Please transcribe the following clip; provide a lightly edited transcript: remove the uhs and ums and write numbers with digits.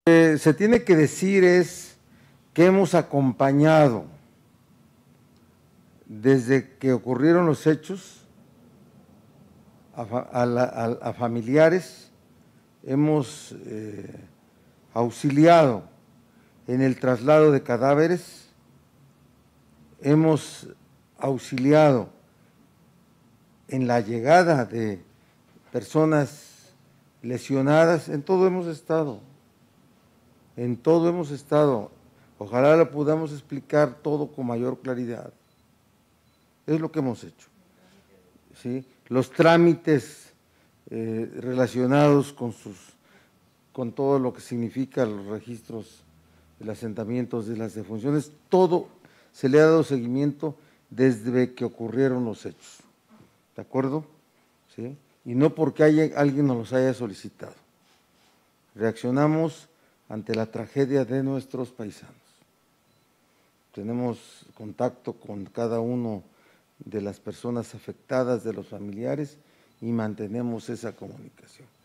Se tiene que decir es que hemos acompañado desde que ocurrieron los hechos a familiares, hemos auxiliado en el traslado de cadáveres, hemos auxiliado en la llegada de personas lesionadas, en todo hemos estado. En todo hemos estado. Ojalá lo podamos explicar todo con mayor claridad. Es lo que hemos hecho. ¿Sí? Los trámites relacionados con todo lo que significa los registros de los asentamientos, de las defunciones, todo se le ha dado seguimiento desde que ocurrieron los hechos. ¿De acuerdo? ¿Sí? Y no porque alguien nos los haya solicitado. Reaccionamos ante la tragedia de nuestros paisanos. Tenemos contacto con cada uno de las personas afectadas, de los familiares, y mantenemos esa comunicación.